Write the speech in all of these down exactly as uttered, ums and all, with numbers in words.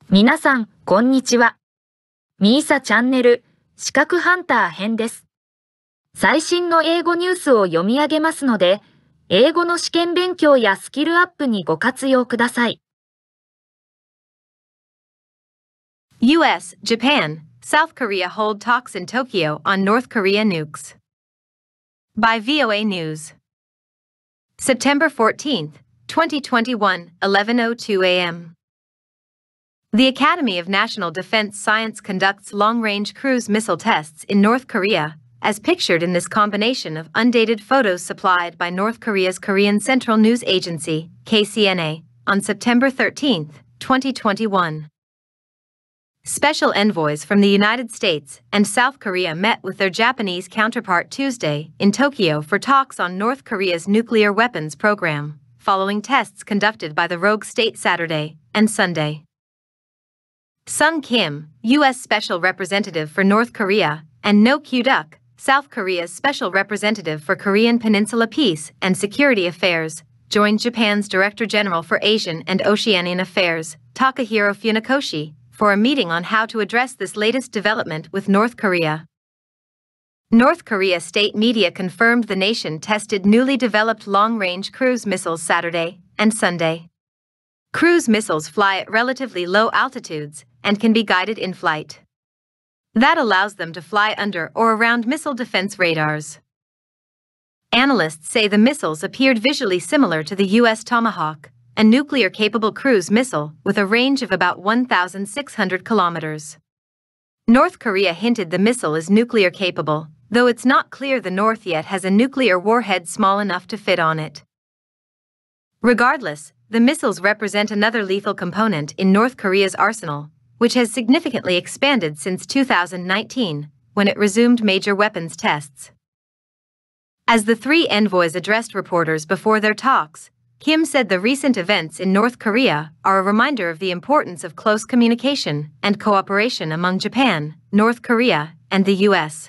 皆さん、こんにちは。ミーサチャンネル、資格ハンター編です。最新の英語ニュースを読み上げますので、英語の試験勉強やスキルアップにご活用ください。 U S, Japan, South Korea hold talks in Tokyo on North Korea nukes. By V O A News. September fourteenth, twenty twenty-one, eleven oh two a m The Academy of National Defense Science conducts long-range cruise missile tests in North Korea, as pictured in this combination of undated photos supplied by North Korea's Korean Central News Agency, K C N A, on September thirteenth, twenty twenty-one. Special envoys from the United States and South Korea met with their Japanese counterpart Tuesday in Tokyo for talks on North Korea's nuclear weapons program, following tests conducted by the rogue state Saturday and Sunday. Sung Kim, U S Special Representative for North Korea, and No Kyu-duk, South Korea's Special Representative for Korean Peninsula Peace and Security Affairs, joined Japan's Director General for Asian and Oceanian Affairs, Takahiro Funakoshi, for a meeting on how to address this latest development with North Korea. North Korea state media confirmed the nation tested newly developed long-range cruise missiles Saturday and Sunday. Cruise missiles fly at relatively low altitudes and can be guided in flight. That allows them to fly under or around missile defense radars. Analysts say the missiles appeared visually similar to the U S Tomahawk, a nuclear-capable cruise missile with a range of about one thousand six hundred kilometers. North Korea hinted the missile is nuclear-capable, though it's not clear the North yet has a nuclear warhead small enough to fit on it. Regardless, the missiles represent another lethal component in North Korea's arsenal, which has significantly expanded since two thousand nineteen, when it resumed major weapons tests. As the three envoys addressed reporters before their talks, Kim said the recent events in North Korea are a reminder of the importance of close communication and cooperation among Japan, North Korea, and the U S.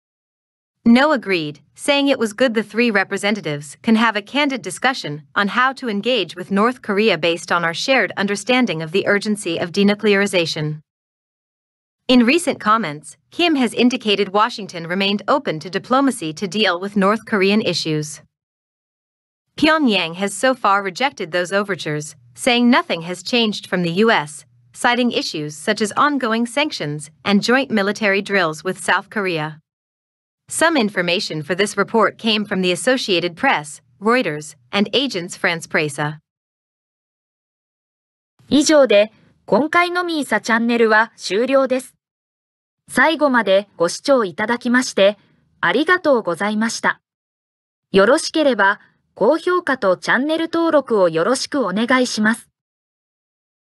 No agreed, saying it was good the three representatives can have a candid discussion on how to engage with North Korea based on our shared understanding of the urgency of denuclearization. In recent comments, Kim has indicated Washington remained open to diplomacy to deal with North Korean issues. Pyongyang has so far rejected those overtures, saying nothing has changed from the U S, citing issues such as ongoing sanctions and joint military drills with South Korea. Some information for this report came from the Associated Press, Reuters, and Agence France-Presse. 以上で、今回のミーサチャンネルは終了です。最後までご視聴いただきまして、ありがとうございました。よろしければ、高評価とチャンネル登録をよろしくお願いします。